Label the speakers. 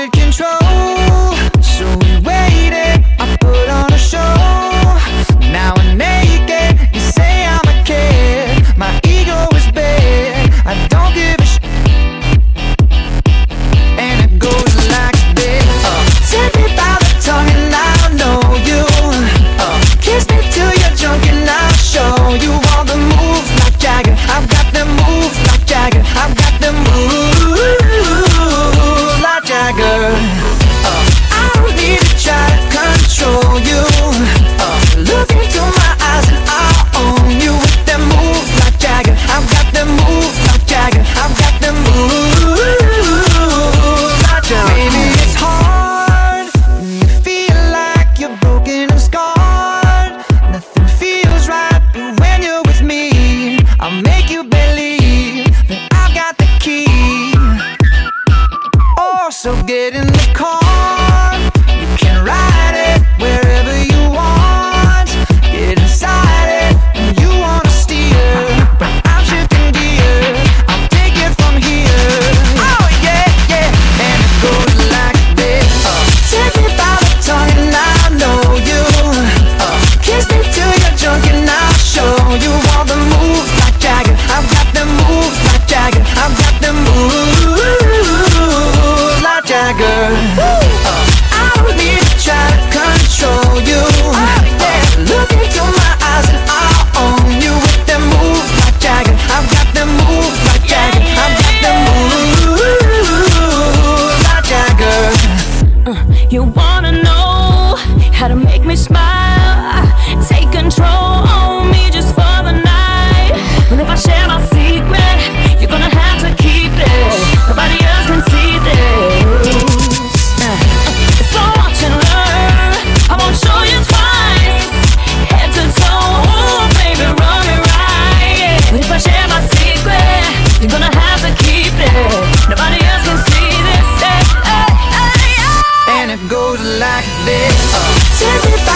Speaker 1: get control. So we waited, I put on a show. Now I'm naked, you say I'm a kid. My ego is big, I don't give a shit. And it goes like this. Take me by the tongue and I'll know you. Kiss me till you're drunk and I'll show you all the moves like Jagger. I've got the moves like Jagger. I've got the moves like Jagger. I don't need to try to control you. Look into my eyes and I'll own you with them moves like Jagger. I've got them moves like Jagger. I've got them moves like Jagger. Baby, it's hard when you feel like you're broken and scarred. Nothing feels right, but when you're with me, I'll make you believe that I've got the key. Oh, so get in the car, you can ride it wherever you want. Get inside it when you wanna steer, but I'm shifting gears, I'll take it from here. Oh yeah, yeah, and it goes like this. Take me by the tongue and I know you. Kiss me till you're drunk and I'll show you all the moves like Jagger. I've got the moves like Jagger. I've got the moves like Jagger. I don't need to try to control you. Look into my eyes and I'll own you with them moves like Jagger. I've got them moves like Jagger. I've got them moves like Jagger.
Speaker 2: You wanna know how to make me smile? Take control on me just for the night. But if I share my secret, you're gonna have to keep it. Nobody else can see this. So watch and learn. I won't show you twice. Head to toe, ooh, baby, run me right. But if I share my secret, you're gonna have to keep it. Nobody else can see this.
Speaker 1: And it goes like this. Take me